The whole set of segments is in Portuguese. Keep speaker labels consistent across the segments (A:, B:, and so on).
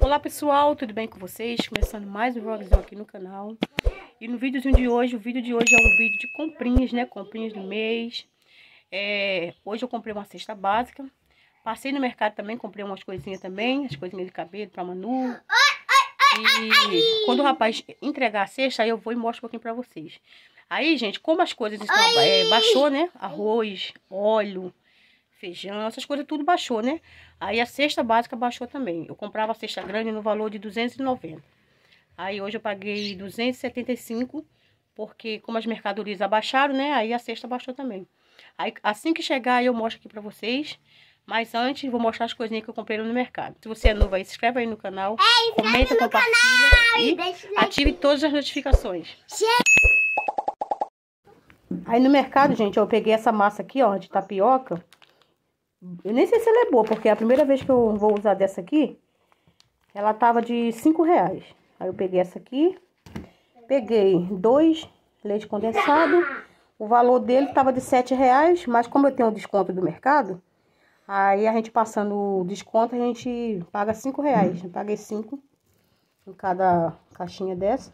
A: Olá pessoal, tudo bem com vocês? Começando mais um vlogzinho aqui no canal. E no videozinho de hoje, o vídeo de hoje é um vídeo de comprinhas, né? Comprinhas do mês. Hoje eu comprei uma cesta básica. Passei no mercado também, comprei umas coisinhas também, as coisinhas de cabelo pra Manu. E quando o rapaz entregar a cesta, aí eu vou e mostro um pouquinho pra vocês. Aí, gente, como as coisas estão, baixou, né? Arroz, óleo, feijão, essas coisas tudo baixou, né? Aí a cesta básica baixou também. Eu comprava a cesta grande no valor de 290. Aí hoje eu paguei 275, porque como as mercadorias abaixaram, né? Aí a cesta baixou também. Aí assim que chegar eu mostro aqui pra vocês. Mas antes vou mostrar as coisinhas que eu comprei no mercado. Se você é novo aí, se inscreve aí no canal, comenta, compartilha e ative todas as notificações. Aí no mercado, gente, eu peguei essa massa aqui, ó, de tapioca. Eu nem sei se ela é boa, porque é a primeira vez que eu vou usar dessa aqui. Ela tava de 5 reais. Aí eu peguei essa aqui. Peguei 2 leite condensado. O valor dele tava de 7 reais. Mas como eu tenho o desconto do mercado, aí a gente passando o desconto, a gente paga 5 reais. Eu paguei 5 em cada caixinha dessa.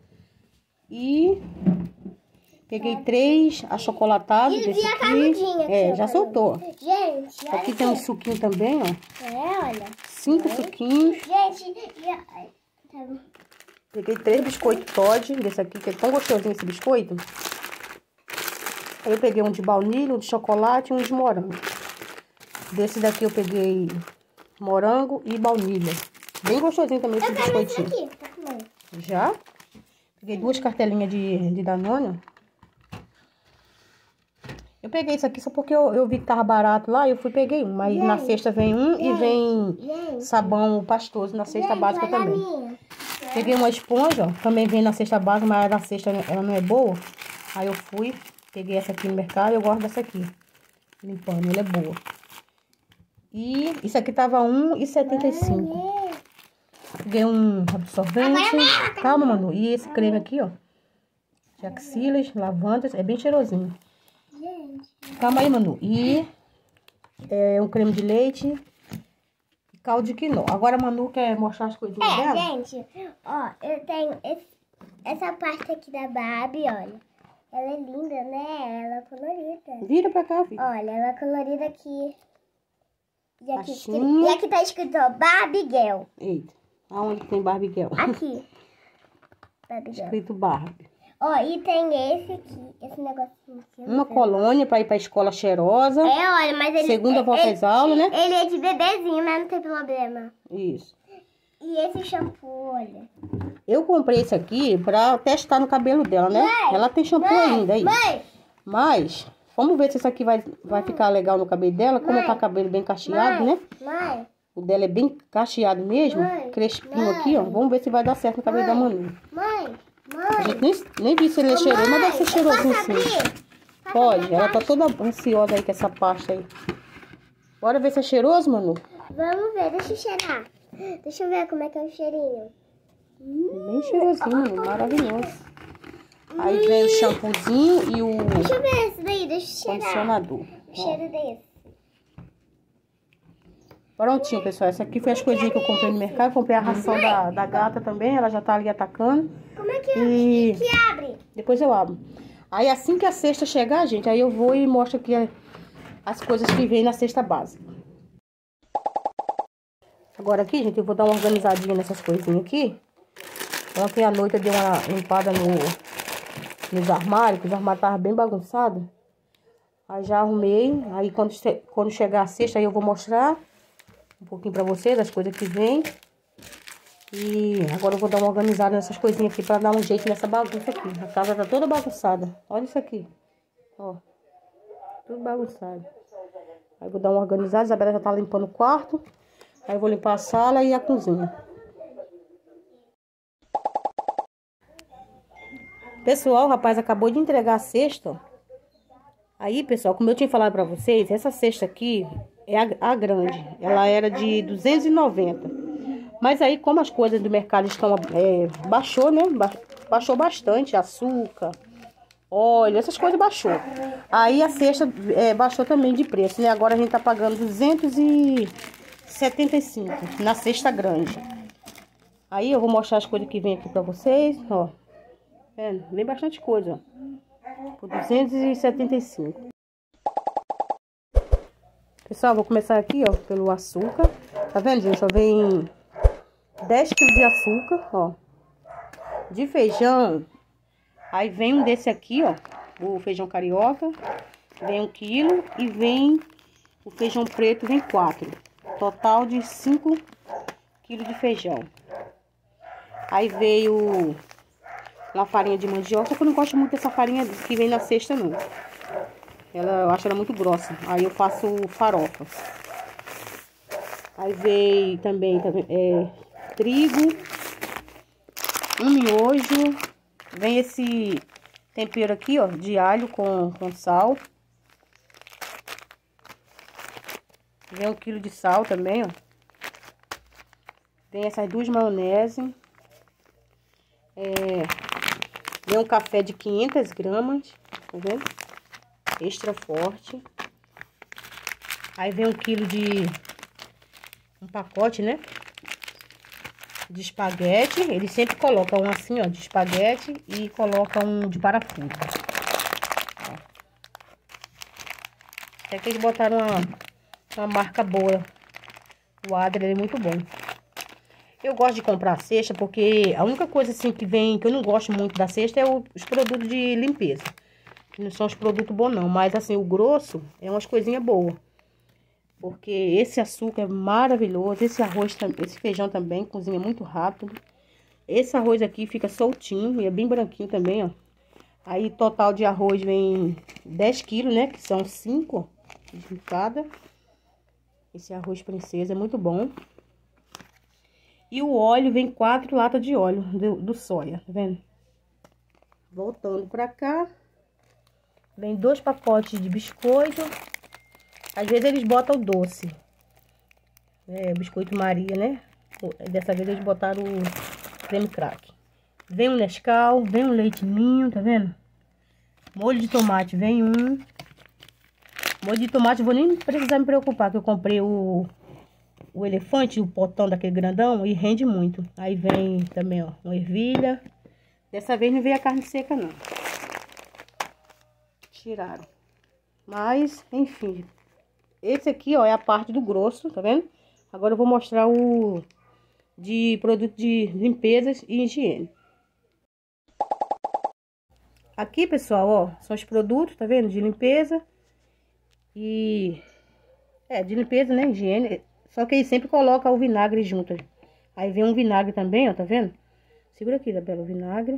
A: E peguei 3 achocolatados desse aqui. Já soltou.
B: Gente,
A: aqui tem um suquinho também, ó.
B: olha.
A: 5 suquinhos.
B: Gente,
A: Peguei 3 biscoitos Toddy, desse aqui, que é tão gostosinho esse biscoito. Aí eu peguei um de baunilha, um de chocolate e um de morango. Desse daqui eu peguei morango e baunilha. Bem gostosinho também esse biscoitinho.
B: aqui, tá comendo.
A: Já? Peguei 2 cartelinhas de Danone. Eu peguei isso aqui só porque eu vi que tava barato lá e eu fui e peguei um. Mas na cesta vem um e vem sabão pastoso na cesta básica também. Peguei uma esponja, ó, também vem na cesta básica, mas na cesta ela não é boa. Aí eu fui, peguei essa aqui no mercado, eu gosto dessa aqui. Limpando, ela é boa. E isso aqui tava R$1,75. Peguei um absorvente. Calma, Manu. E esse creme aqui, ó. De axilas, lavandas, é bem cheirosinho. Calma aí, Manu. E um creme de leite e caldo de quinoa. Agora a Manu quer mostrar as coisinhas dela?
B: Gente, ó, eu tenho essa parte aqui da Barbie, olha. Ela é linda, né? Ela é colorida.
A: Vira pra cá, filho.
B: Olha, ela é colorida aqui.
A: Assim.
B: E aqui tá escrito, ó, Barbie Girl.
A: Eita, aonde tem Barbie Girl?
B: Aqui. Barbie Girl.
A: Escrito Barbie.
B: Ó, e tem esse aqui, esse negocinho aqui.
A: Uma colônia pra ir pra escola cheirosa.
B: Olha, mas ele...
A: Segunda volta às aulas, né?
B: Ele é de bebezinho, mas não tem problema.
A: Isso.
B: E esse shampoo, olha.
A: Eu comprei esse aqui pra testar no cabelo dela, né? Ela tem shampoo ainda aí. Mas, vamos ver se isso aqui vai ficar legal no cabelo dela. Como tá cabelo bem cacheado, né? O dela é bem cacheado mesmo. Crespinho aqui, ó. Vamos ver se vai dar certo no cabelo da Manu. A gente nem vi se ele é cheiroso, mas deve ser cheirosinho sim. Pode, ela tá toda ansiosa aí com essa pasta aí. Bora ver se é cheiroso, Manu?
B: Vamos ver, deixa eu cheirar. Deixa eu ver como é que é o cheirinho.
A: Bem cheirosinho, Manu, maravilhoso. Aí vem o shampoozinho e o
B: Deixa eu ver esse daí, deixa eu cheirar.
A: condicionador.
B: O cheiro desse.
A: Prontinho, pessoal. Essa aqui foi as coisinhas que eu comprei no mercado. Comprei a ração da gata também. Ela já tá ali atacando.
B: Como é que, que abre?
A: Depois eu abro. Aí assim que a cesta chegar, gente, aí eu vou e mostro aqui as coisas que vem na cesta básica. Agora aqui, gente, eu vou dar uma organizadinha nessas coisinhas aqui. Ontem à noite eu dei uma limpada nos armários, que os armários estavam bem bagunçados. Aí já arrumei. Aí quando chegar a cesta, aí eu vou mostrar um pouquinho pra vocês das coisas que vem. E agora eu vou dar uma organizada nessas coisinhas aqui pra dar um jeito nessa bagunça aqui. A casa tá toda bagunçada. Olha isso aqui. Ó. Tudo bagunçado. Aí eu vou dar uma organizada. A Isabela já tá limpando o quarto. Aí eu vou limpar a sala e a cozinha. Pessoal, o rapaz acabou de entregar a cesta. Aí, pessoal, como eu tinha falado pra vocês, essa cesta aqui é a grande. Ela era de 290. Mas aí, como as coisas do mercado estão... baixou, né? Baixou bastante. Açúcar, óleo, essas coisas baixou. Aí a cesta baixou também de preço, né? Agora a gente tá pagando 275 na cesta grande. Aí eu vou mostrar as coisas que vem aqui pra vocês, ó. Vem bastante coisa, ó. Por 275. Pessoal, vou começar aqui, ó, pelo açúcar. Tá vendo, gente? Ó, vem 10 kg de açúcar, ó. De feijão, aí vem um desse aqui, ó. O feijão carioca. Vem 1 kg e vem o feijão preto, vem 4. Total de 5 kg de feijão. Aí veio uma farinha de mandioca, só que eu não gosto muito dessa farinha que vem na cesta, não. Eu acho ela muito grossa. Aí eu faço farofa. Aí veio também trigo, um miojo. Vem esse tempero aqui, ó, de alho com sal. Vem 1 kg de sal também, ó. Vem essas 2 maionese. Vem um café de 500 gramas, tá vendo? Extra forte. Aí vem 1 kg de... um pacote, né? De espaguete. Eles sempre colocam um assim, ó, de espaguete e colocam um de parafuso. Ó. Até que eles botaram uma marca boa. O Adler é muito bom. Eu gosto de comprar a cesta porque a única coisa assim que vem, que eu não gosto muito da cesta, é os produtos de limpeza. Não são os produtos bons não, mas assim, o grosso é umas coisinhas boas. Porque esse açúcar é maravilhoso, esse arroz, esse feijão também cozinha muito rápido. Esse arroz aqui fica soltinho e é bem branquinho também, ó. Aí total de arroz vem 10 kg, né, que são 5 de cada. Esse arroz princesa é muito bom. E o óleo vem 4 latas de óleo do soia, tá vendo? Voltando pra cá. Vem 2 pacotes de biscoito. Às vezes eles botam o doce. Biscoito Maria, né? Dessa vez eles botaram o creme crack. Vem um Nescau, vem um leite ninho, tá vendo? Molho de tomate, vem um. Molho de tomate, eu vou nem precisar me preocupar, que eu comprei o elefante, o potão daquele grandão, e rende muito. Aí vem também, ó, uma ervilha. Dessa vez não veio a carne seca, não. Tiraram. Mas, enfim. Esse aqui, ó, é a parte do grosso, tá vendo? Agora eu vou mostrar o de produto de limpezas e higiene. Aqui, pessoal, ó, são os produtos, tá vendo? De limpeza e... de limpeza, né? Higiene. Só que ele sempre coloca o vinagre junto. Aí vem um vinagre também, ó, tá vendo? Segura aqui, Isabela, o vinagre.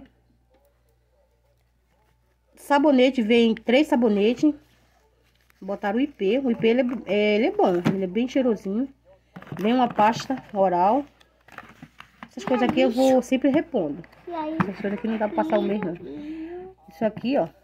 A: Sabonete, vem 3 sabonetes. Botaram o IP. O IP, ele é bom. Ele é bem cheirosinho. Vem uma pasta oral. Essas coisas aqui eu vou sempre repondo. Essas coisas aqui não dá pra passar o mês, não. Isso aqui, ó.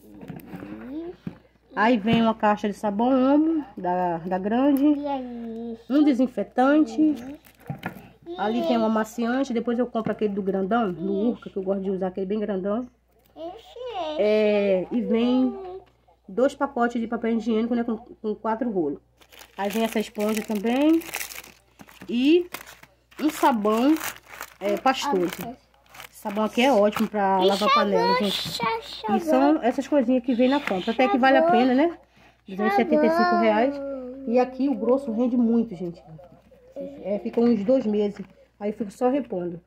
A: Aí vem uma caixa de sabão Omo, da grande. Um desinfetante. Ali tem um amaciante. Depois eu compro aquele do grandão, do Urca, que eu gosto de usar aquele bem grandão. E vem 2 pacotes de papel higiênico, né, com 4 rolos. Aí vem essa esponja também. E um sabão pastoso. Esse sabão aqui é ótimo pra lavar panela, gente. E são essas coisinhas que vem na compra. Até que vale a pena, né? R$275. E aqui o grosso rende muito, gente. Fica uns 2 meses. Aí eu fico só repondo.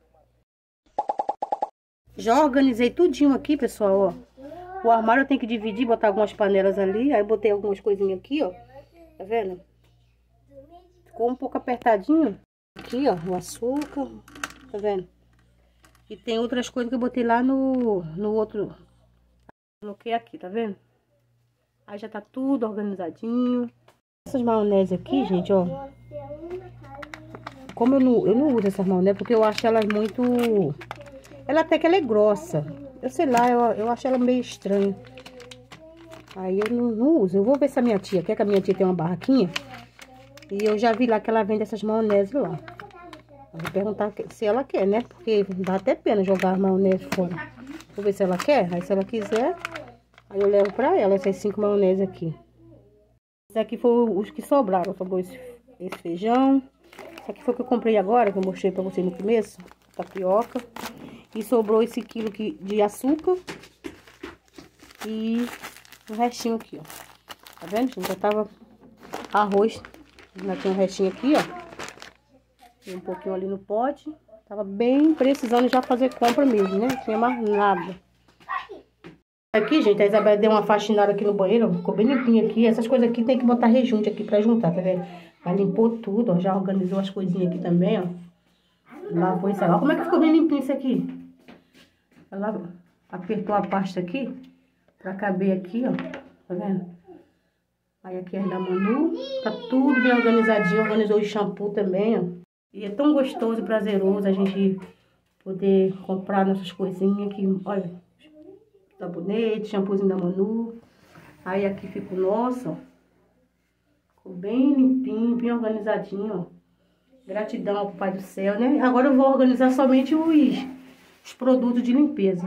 A: Já organizei tudinho aqui, pessoal, ó. O armário eu tenho que dividir, botar algumas panelas ali. Aí botei algumas coisinhas aqui, ó. Tá vendo? Ficou um pouco apertadinho. Aqui, ó, o açúcar. Tá vendo? E tem outras coisas que eu botei lá no outro. Coloquei aqui, tá vendo? Aí já tá tudo organizadinho. Essas maionese aqui, gente, ó. Como eu não uso essas maionese, porque eu acho elas muito... Ela até que ela é grossa. Eu sei lá, eu acho ela meio estranha. Aí eu não uso. Eu vou ver se a minha tia quer, que a minha tia tem uma barraquinha. E eu já vi lá que ela vende essas maionese lá. Eu vou perguntar se ela quer, né? Porque dá até pena jogar a maionese fora. Vou ver se ela quer. Aí se ela quiser, aí eu levo pra ela essas 5 maionese aqui. Esse aqui foi os que sobraram. Sobrou esse feijão. Esse aqui foi o que eu comprei agora, que eu mostrei pra vocês no começo. tapioca. E sobrou esse quilo aqui de açúcar. E o restinho aqui, ó. Tá vendo, gente? Já tava arroz. Já tinha um restinho aqui, ó. E um pouquinho ali no pote. Tava bem precisando já fazer compra mesmo, né? Não tinha mais nada. Aqui, gente, a Isabela deu uma faxinada aqui no banheiro, ó. Ficou bem limpinho aqui. Essas coisas aqui tem que botar rejunte aqui pra juntar, tá vendo? Ela limpou tudo, ó. Já organizou as coisinhas aqui também, ó. Lavou isso aí. Olha como é que ficou bem limpinho isso aqui. Ela apertou a pasta aqui pra caber aqui, ó. Tá vendo? Aí aqui é da Manu. Tá tudo bem organizadinho. Organizou o shampoo também, ó. E é tão gostoso e prazeroso a gente poder comprar nossas coisinhas aqui. Olha, sabonete, shampoozinho da Manu. Aí aqui fica o nosso, ó. Ficou bem limpinho, bem organizadinho, ó. Gratidão ao Pai do Céu, né? Agora eu vou organizar somente os produtos de limpeza.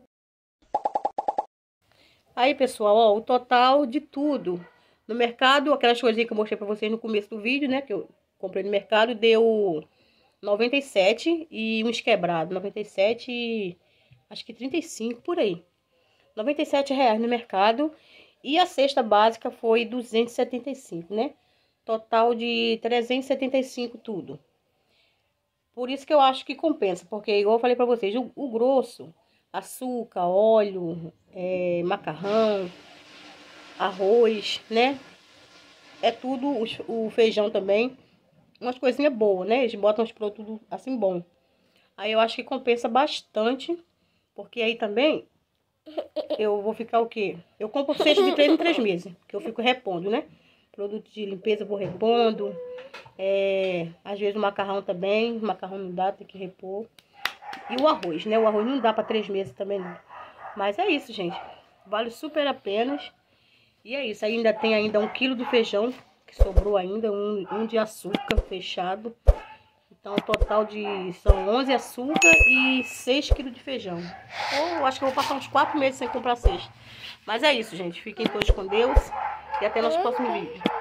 A: Aí, pessoal, ó, o total de tudo. No mercado, aquelas coisinhas que eu mostrei pra vocês no começo do vídeo, né? Que eu comprei no mercado, deu 97 e uns quebrados. 97 e acho que 35, por aí. R$97 no mercado. E a cesta básica foi 275, né? Total de 375 tudo. Por isso que eu acho que compensa. Porque, igual eu falei pra vocês, o grosso, açúcar, óleo, macarrão, arroz, né? É tudo, o feijão também. Umas coisinhas boas, né? Eles botam os produtos assim bom. Aí eu acho que compensa bastante. Porque aí também eu vou ficar o quê? Eu compro cesta de 3 em 3 meses. Que eu fico repondo, né? Produto de limpeza eu vou repondo. Às vezes o macarrão também. O macarrão não dá, tem que repor. E o arroz, né? O arroz não dá para 3 meses também não. Mas é isso, gente. Vale super a pena. E é isso. Ainda tem ainda 1 quilo do feijão. Que sobrou ainda. Um de açúcar fechado. Então o total são 11 açúcar e 6 quilos de feijão. Ou acho que eu vou passar uns 4 meses sem comprar cesta. Mas é isso, gente. Fiquem todos com Deus. E até nosso próximo vídeo.